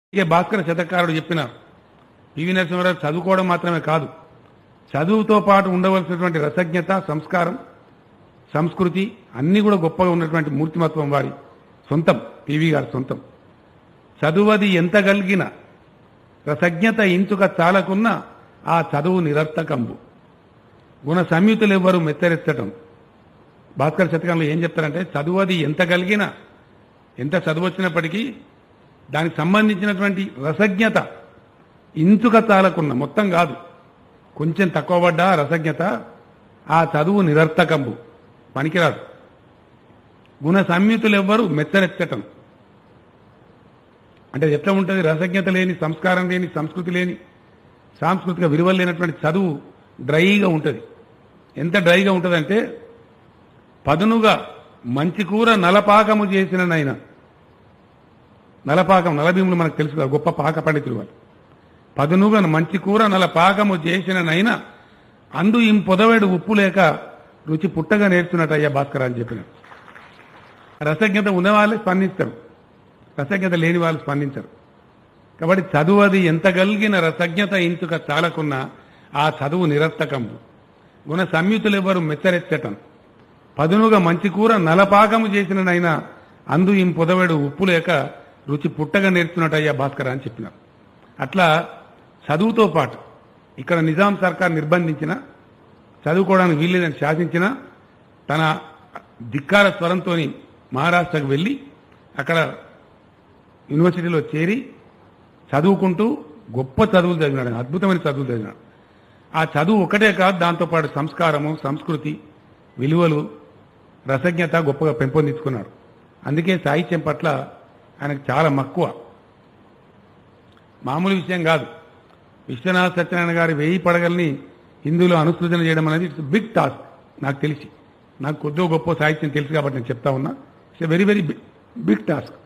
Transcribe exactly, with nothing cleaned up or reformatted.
ఇక భాస్కర శతకారుడు చెప్పిన పివి నరసింహారావు చదువుకోవడం మాత్రమే కాదు, చదువుతో పాటు ఉండవలసినటువంటి రసజ్ఞత, సంస్కారం, సంస్కృతి అన్నీ కూడా గొప్పగా ఉన్నటువంటి మూర్తిమత్వం వారి సొంతం, పివి గారి సొంతం. చదువది ఎంత కలిగిన రసజ్ఞత ఇంచుక చాలకున్న ఆ చదువు నిరర్థకంబు. గుణ సంయుతులు ఎవ్వరు మెత్తరెత్తటం. భాస్కర శతకంలో ఏం చెప్తారంటే, చదువది ఎంత కలిగిన, ఎంత చదువు వచ్చినప్పటికీ దానికి సంబంధించినటువంటి రసజ్ఞత ఇంచుక చాలకున్న, మొత్తం కాదు, కొంచెం తక్కువ పడ్డా రసజ్ఞత, ఆ చదువు నిరర్థకంబు, పనికిరాదు. గుణ సంయుతులు ఎవ్వరు మెత్తరెత్తటం అంటే ఎట్లా ఉంటుంది? రసజ్ఞత లేని, సంస్కారం లేని, సంస్కృతి లేని, సాంస్కృతిక విలువలు లేనటువంటి చదువు డ్రైగా ఉంటుంది. ఎంత డ్రైగా ఉంటుందంటే, పదునుగా మంచి కూర నలపాకము చేసిన నైనా, నలపాకం నలభీములు మనకు తెలుసు కదా, గొప్ప పాక పండితులు వాళ్ళు. పదునుగా మంచి కూర నలపాకము చేసిన నైనా అందు ఇం పొదవేడు ఉప్పు లేక రుచి పుట్టగా నేర్చున్నట్టయ్యా భాస్కర్ అని చెప్పిన. రసజ్ఞత ఉన్నవాళ్ళే స్పందిస్తారు, రసజ్ఞత లేని వాళ్ళు స్పందించరు. కాబట్టి చదువు అది ఎంత కలిగిన రసజ్ఞత ఇంచుక చాలకున్న ఆ చదువు నిరర్థకంబు. గుణ సంయుతులు ఎవరు మెచ్చరెచ్చటం. పదునుగా మంచి కూర నలపాకము చేసిననైనా అందు ఇం పొదవేడు ఉప్పు లేక రుచి పుట్టగా నేర్చున్నట్టయ్యా భాస్కర్ అని చెప్పినారు. అట్లా చదువుతో పాటు ఇక్కడ నిజాం సర్కార్ నిర్బంధించిన, చదువుకోవడానికి వీల్లేదని శాసించిన, తన ధిక్కార స్వరంతో మహారాష్ట్రకు వెళ్ళి అక్కడ యూనివర్సిటీలో చేరి చదువుకుంటూ గొప్ప చదువులు చదివినాడు, అద్భుతమైన చదువులు చదివినాడు. ఆ చదువు ఒకటే కాదు, దాంతోపాటు సంస్కారము, సంస్కృతి, విలువలు, రసజ్ఞత గొప్పగా పెంపొందించుకున్నాడు. అందుకే సాహిత్యం పట్ల ఆయనకు చాలా మక్కువ. మామూలు విషయం కాదు. విశ్వనాథ సత్యనారాయణ గారి వెయ్యి పడగల్ని హిందీలో అనుసృజన చేయడం అనేది ఇట్స్ బిగ్ టాస్క్. నాకు తెలిసి, నాకు కొద్దిగా గొప్ప సాహిత్యం తెలుసు కాబట్టి నేను చెప్తా ఉన్నా. It's a very very big task.